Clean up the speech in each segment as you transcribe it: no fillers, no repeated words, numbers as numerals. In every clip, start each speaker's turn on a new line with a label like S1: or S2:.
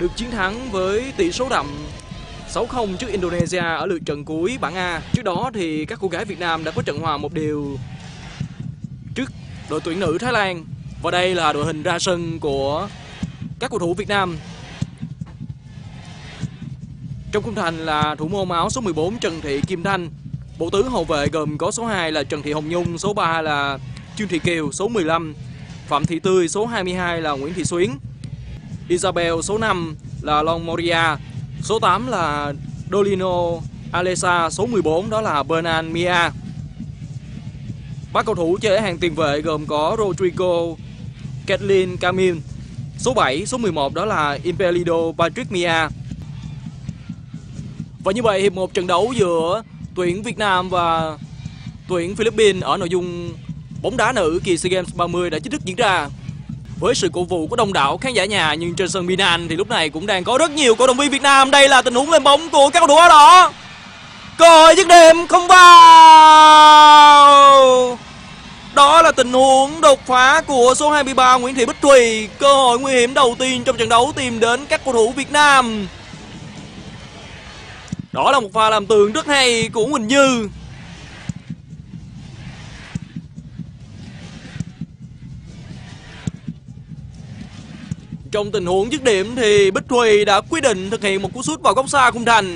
S1: được chiến thắng với tỷ số đậm 6-0 trước Indonesia ở lượt trận cuối bảng A. Trước đó thì các cô gái Việt Nam đã có trận hòa 1-1 trước đội tuyển nữ Thái Lan. Và đây là đội hình ra sân của các cầu thủ Việt Nam. Trong khung thành là thủ môn áo số 14 Trần Thị Kim Thanh. Bộ tứ hậu vệ gồm có số 2 là Trần Thị Hồng Nhung, số 3 là Trương Thị Kiều, số 15 Phạm Thị Tươi, số 22 là Nguyễn Thị Xuyến, Isabel số 5 là Long Moria, số 8 là Dolino Alesa, số 14 đó là Bernan Mia. Ba cầu thủ chơi ở hàng tiền vệ gồm có Rodrigo Kathleen Camille, số 7, số 11 đó là Impelido Patrick Mia. Và như vậy hiệp 1 trận đấu giữa tuyển Việt Nam và tuyển Philippines ở nội dung bóng đá nữ kỳ SEA Games 30 đã chính thức diễn ra. Với sự cổ vũ của đông đảo khán giả nhà, nhưng trên sân Binan thì lúc này cũng đang có rất nhiều cổ động viên Việt Nam. Đây là tình huống lên bóng của các cầu thủ áo đỏ. Cơ hội dứt điểm không vào. Đó là tình huống đột phá của số 23 Nguyễn Thị Bích Thùy. Cơ hội nguy hiểm đầu tiên trong trận đấu tìm đến các cầu thủ Việt Nam. Đó là một pha làm tường rất hay của Huỳnh Như. Trong tình huống dứt điểm thì Bích Thùy đã quyết định thực hiện một cú sút vào góc xa khung thành.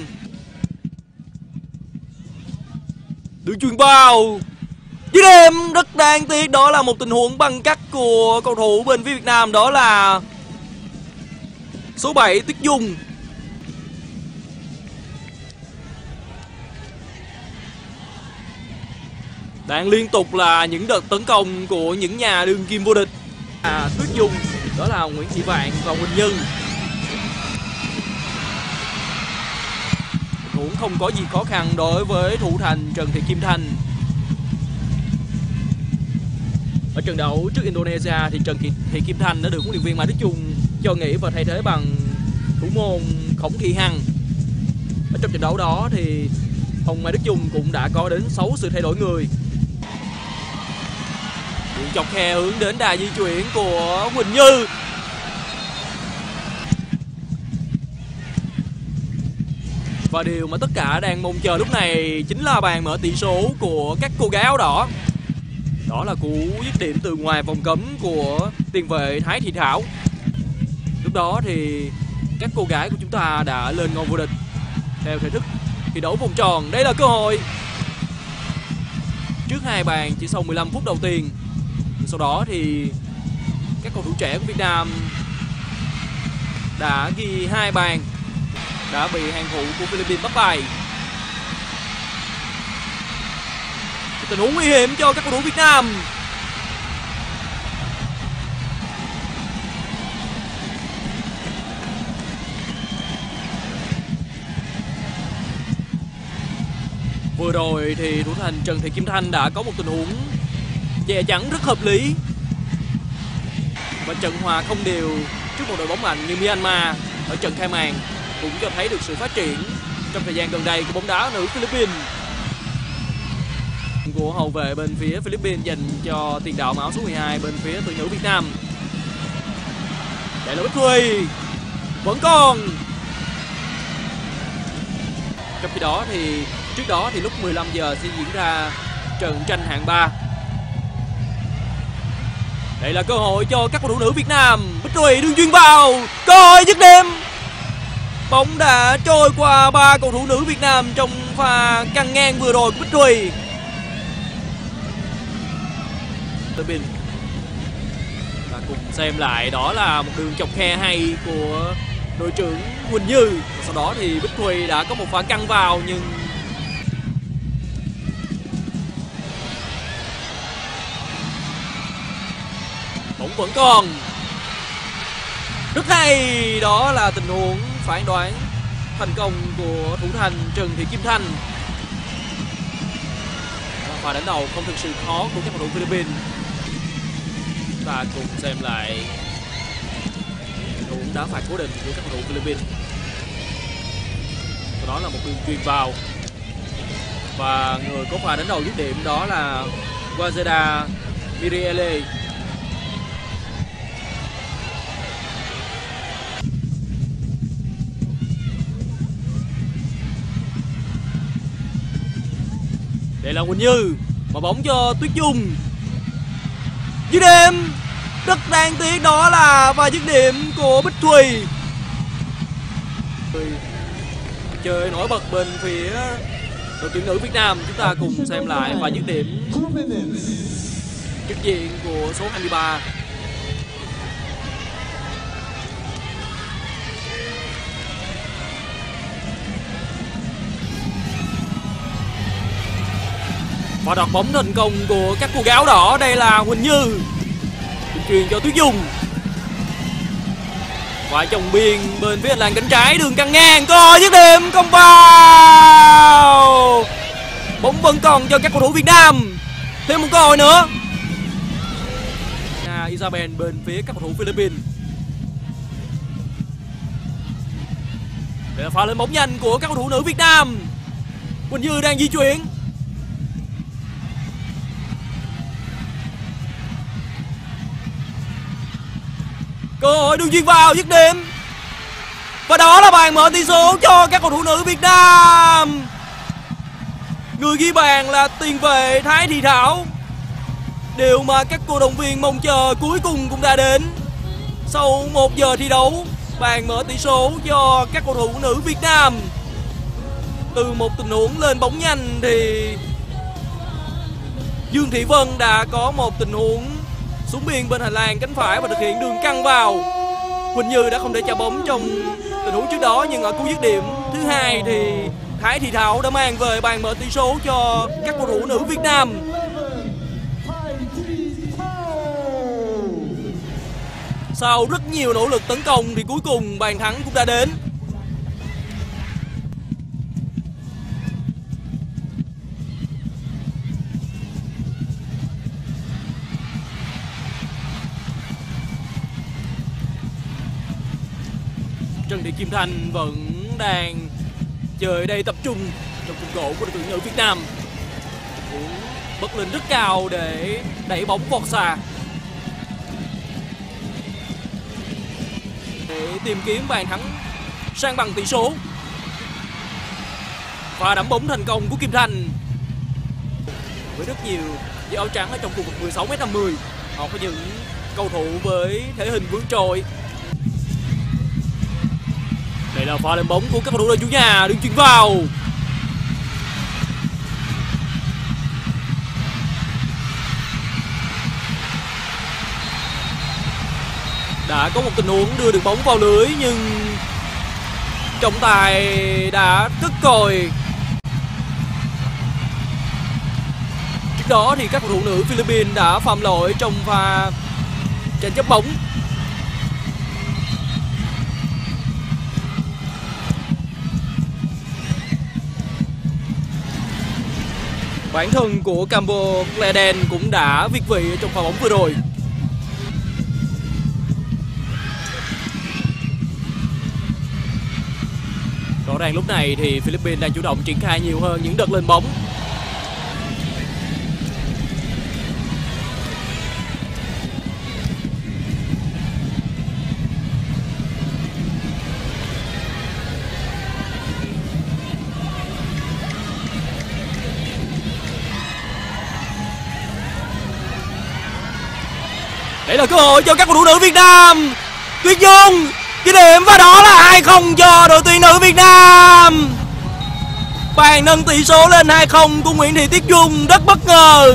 S1: Đường chuyền vào. Dứt điểm rất đáng tiếc, đó là một tình huống băng cắt của cầu thủ bên phía Việt Nam, đó là số 7 Tuyết Dung. Đang liên tục là những đợt tấn công của những nhà đương kim vô địch. Tuyết Dung, đó là Nguyễn Thị Vạn và Huỳnh Nhân. Tình huống không có gì khó khăn đối với thủ thành Trần Thị Kim Thanh. Ở trận đấu trước Indonesia thì Trần Thị Kim Thanh đã được huấn luyện viên Mai Đức Chung cho nghỉ và thay thế bằng thủ môn Khổng Thị Hằng. Ở trong trận đấu đó thì ông Mai Đức Chung cũng đã có đến 6 sự thay đổi người. Đường chọc khe hướng đến đà di chuyển của Huỳnh Như. Và điều mà tất cả đang mong chờ lúc này chính là bàn mở tỷ số của các cô gái áo đỏ. Đó là cú dứt điểm từ ngoài vòng cấm của tiền vệ Thái Thị Thảo. Lúc đó thì các cô gái của chúng ta đã lên ngôi vô địch theo thể thức thi đấu vòng tròn. Đây là cơ hội. Trước 2 bàn chỉ sau 15 phút đầu tiên. Sau đó thì các cầu thủ trẻ của Việt Nam đã ghi 2 bàn, đã bị hàng thủ của Philippines bắt bài. Tình huống nguy hiểm cho các cầu thủ Việt Nam. Vừa rồi thì thủ thành Trần Thị Kim Thanh đã có một tình huống che chắn rất hợp lý. Và trận hòa không đều trước một đội bóng mạnh như Myanmar ở trận khai màn cũng cho thấy được sự phát triển trong thời gian gần đây của bóng đá nữ Philippines. Của hậu vệ bên phía Philippines dành cho tiền đạo áo số 12 bên phía tuyển nữ Việt Nam. Đây là Bích Thùy. Vẫn còn. Trong khi đó thì trước đó thì lúc 15 giờ sẽ diễn ra trận tranh hạng 3. Đây là cơ hội cho các cầu thủ nữ Việt Nam. Bích Thùy đường chuyền vào. Cơ hội dứt điểm. Bóng đã trôi qua 3 cầu thủ nữ Việt Nam trong pha căng ngang vừa rồi của Bích Thùy. Và cùng xem lại, đó là một đường chọc khe hay của đội trưởng Huỳnh Như. Và sau đó thì Bích Thùy đã có một pha căng vào nhưng bóng vẫn còn. Rất hay, đó là tình huống phán đoán thành công của thủ thành Trần Thị Kim Thanh. Và đánh đầu không thực sự khó của các cầu thủ Philippines. Ta cùng xem lại tình huống đá phạt cố định của các cầu thủ Philippines. Sau đó là một đường chuyền vào. Và người có pha đánh đầu dứt điểm đó là Wazeda Miriele. Đây là Quỳnh Như, mà bóng cho Tuyết Dung. Dứt điểm rất đáng tiếc, đó là pha dứt điểm của Bích Thùy. Chơi nổi bật bên phía đội tuyển nữ Việt Nam. Chúng ta cùng xem lại pha dứt điểm trực diện của số 23. Và đoạt bóng thành công của các cô gái áo đỏ. Đây là Quỳnh Như truyền cho Tuyết Dung. Và chồng biên bên phía hành lang cánh trái, đường căng ngang, có dứt điểm không vào. Bóng vẫn còn cho các cầu thủ Việt Nam. Thêm một cơ hội nữa. Isabel bên phía các cầu thủ Philippines. Đây là pha lên bóng nhanh của các cầu thủ nữ Việt Nam. Quỳnh Như đang di chuyển. Cơ hội đường chuyền vào, dứt điểm. Và đó là bàn mở tỷ số cho các cầu thủ nữ Việt Nam. Người ghi bàn là tiền vệ Thái Thị Thảo. Điều mà các cổ động viên mong chờ cuối cùng cũng đã đến. Sau 1 giờ thi đấu, bàn mở tỷ số cho các cầu thủ nữ Việt Nam. Từ một tình huống lên bóng nhanh thì Dương Thị Vân đã có một tình huống xuống biên bên hành lang cánh phải và thực hiện đường căng vào. Quỳnh Như đã không để trả bóng trong tình huống trước đó, nhưng ở cú dứt điểm thứ hai thì Thái Thị Thảo đã mang về bàn mở tỷ số cho các cầu thủ nữ Việt Nam. Sau rất nhiều nỗ lực tấn công thì cuối cùng bàn thắng cũng đã đến. Trần Thị Kim Thanh vẫn đang chơi đây, tập trung trong khung gỗ của đội tuyển nữ Việt Nam. Cũng bật lên rất cao để đẩy bóng vọt xa, để tìm kiếm bàn thắng sang bằng tỷ số. Và đắm bóng thành công của Kim Thanh với rất nhiều chiếc áo trắng ở trong khu vực 16m50. Họ có những cầu thủ với thể hình vượt trội. Đây là pha lên bóng của các cầu thủ đội chủ nhà, đường chuyền vào. Đã có một tình huống đưa được bóng vào lưới nhưng trọng tài đã cất còi. Trước đó thì các cầu thủ nữ Philippines đã phạm lỗi trong pha tranh chấp bóng. Bản thân của Cambo Gleden cũng đã việt vị trong pha bóng vừa rồi. Rõ ràng lúc này thì Philippines đang chủ động triển khai nhiều hơn những đợt lên bóng. Đây là cơ hội cho các cầu thủ nữ Việt Nam. Tuyết Dung ghi điểm và đó là 2-0 cho đội tuyển nữ Việt Nam. Bàn nâng tỷ số lên 2-0 của Nguyễn Thị Tuyết Dung rất bất ngờ.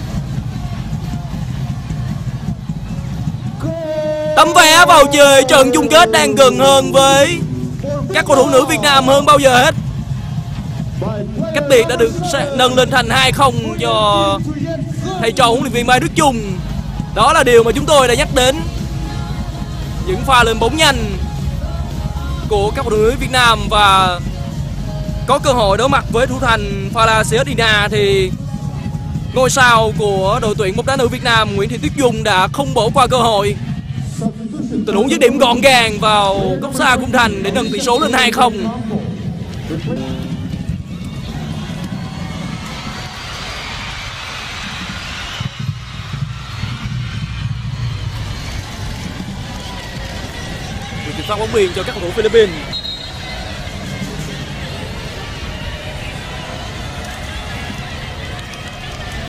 S1: Tấm vé vào chơi trận chung kết đang gần hơn với các cầu thủ nữ Việt Nam hơn bao giờ hết. Cách biệt đã được nâng lên thành 2-0 cho thầy trò huấn luyện viên Mai Đức Chung. Đó là điều mà chúng tôi đã nhắc đến. Những pha lên bóng nhanh của các cầu thủ nữ Việt Nam và có cơ hội đối mặt với thủ thành Fala Siadina thì ngôi sao của đội tuyển bóng đá nữ Việt Nam Nguyễn Thị Tuyết Dung đã không bỏ qua cơ hội. Tình huống dứt điểm gọn gàng vào góc xa khung thành để nâng tỷ số lên 2-0. Phát bóng biên cho các cầu thủ Philippines.